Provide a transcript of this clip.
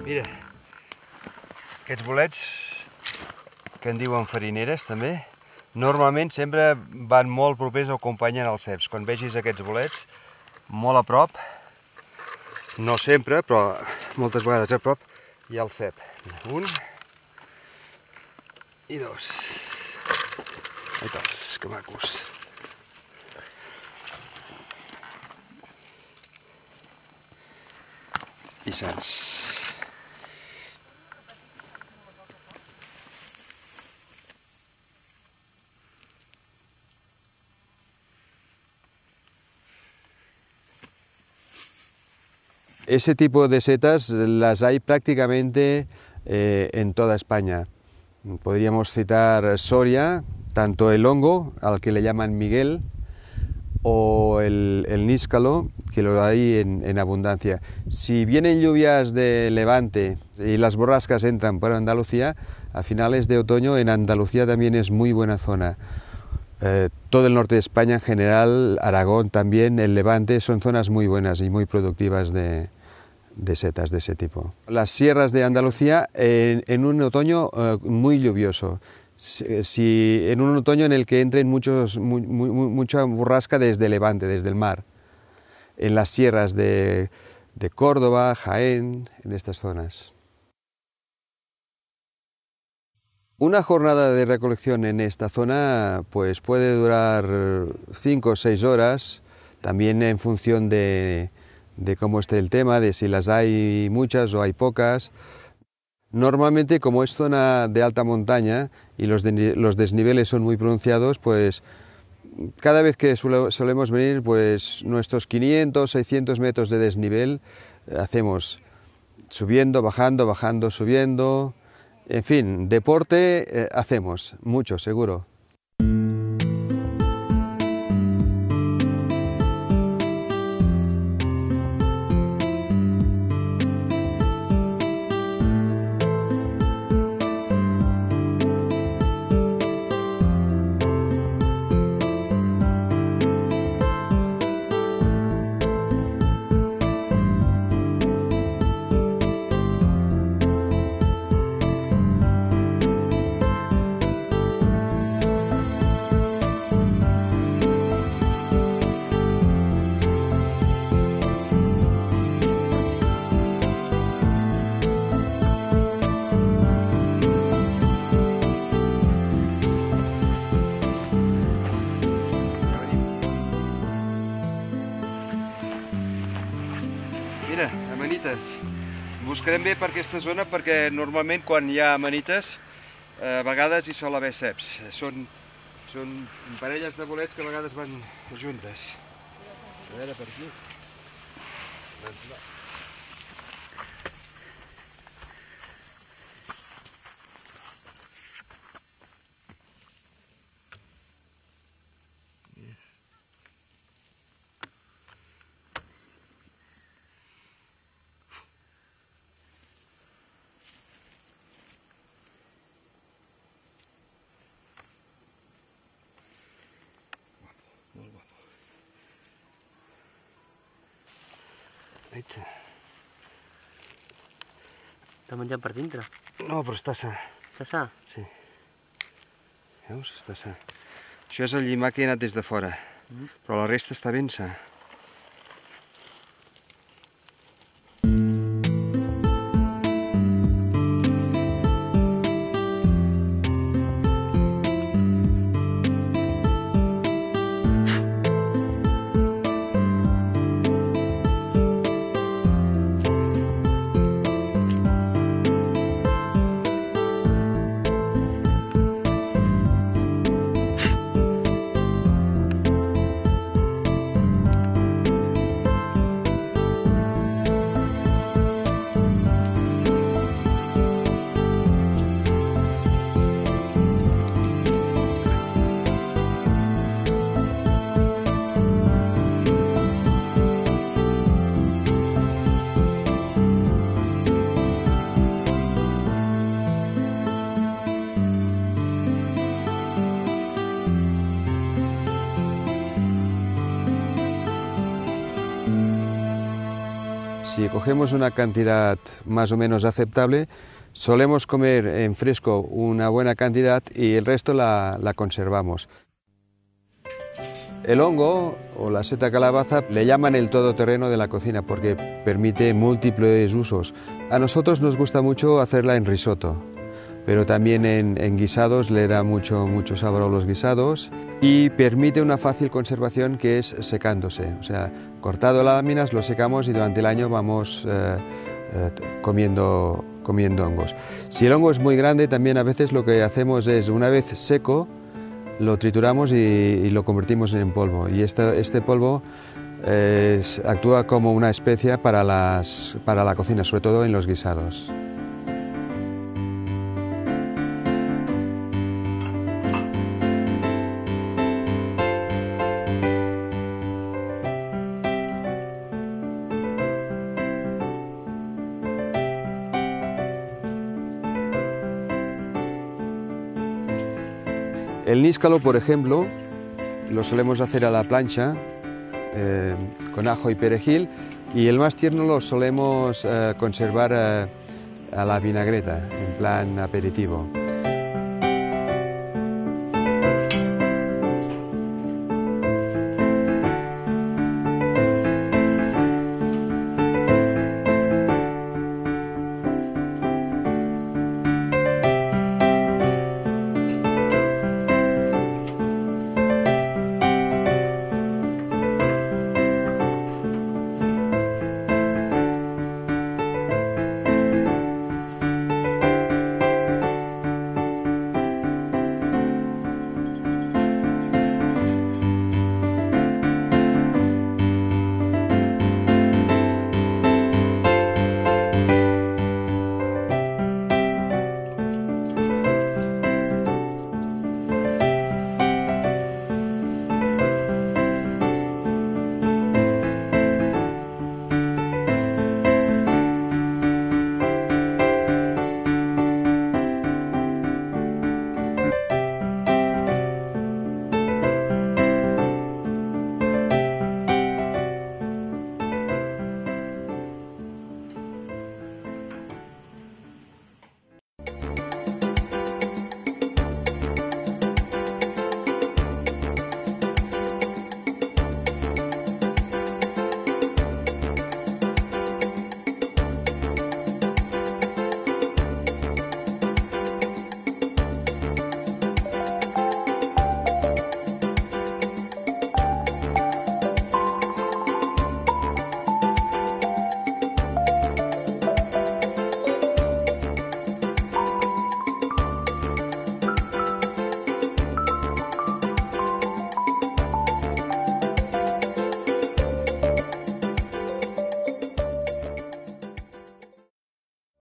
Mira, aquests bolets que en diuen farineres també, normalment sempre van molt propers o acompanyen els ceps. Quan vegis aquests bolets, molt a prop, no sempre, però moltes vegades a prop, hi ha el cep. Un i dos. Ai, tots, que macos. I sants. Ese tipo de setas las hay prácticamente en toda España. Podríamos citar Soria, tanto el hongo, al que le llaman Miguel, o el níscalo, que lo hay en abundancia. Si vienen lluvias de levante y las borrascas entran por Andalucía, a finales de otoño en Andalucía también es muy buena zona. Todo el norte de España en general, Aragón también, el Levante, son zonas muy buenas y muy productivas de setas de ese tipo. Las sierras de Andalucía en un otoño muy lluvioso. En un otoño en el que entren mucha borrasca desde Levante, desde el mar. En las sierras de Córdoba, Jaén, en estas zonas. Una jornada de recolección en esta zona pues puede durar 5 o 6 horas, también en función de cómo esté el tema, de si las hay muchas o hay pocas. Normalmente, como es zona de alta montaña y los desniveles son muy pronunciados, pues cada vez que solemos venir, pues nuestros 500, 600 metros de desnivel hacemos subiendo, bajando, bajando, subiendo. En fin, deporte hacemos mucho, seguro. Mira, amanites. Buscarem bé per aquesta zona perquè normalment quan hi ha amanites a vegades hi sol haver ceps. Són parelles de bolets que a vegades van juntes. A veure per aquí. Doncs va. Molt guapo. Està menjant per dintre? No, però està sa. Està sa? Sí. Veus? Està sa. Això és el llimar que ha anat des de fora, però la resta està ben sa. Si cogemos una cantidad más o menos aceptable, solemos comer en fresco una buena cantidad y el resto la conservamos. El hongo o la seta calabaza le llaman el todoterreno de la cocina porque permite múltiples usos. A nosotros nos gusta mucho hacerla en risotto, pero también en guisados le da mucho sabor a los guisados y permite una fácil conservación que es secándose. O sea, cortado las láminas lo secamos y durante el año vamos comiendo hongos. Si el hongo es muy grande, también a veces lo que hacemos es, una vez seco, lo trituramos y lo convertimos en polvo. Y este polvo actúa como una especia para la cocina, sobre todo en los guisados. El níscalo, por ejemplo, lo solemos hacer a la plancha con ajo y perejil, y el más tierno lo solemos conservar a la vinagreta, en plan aperitivo.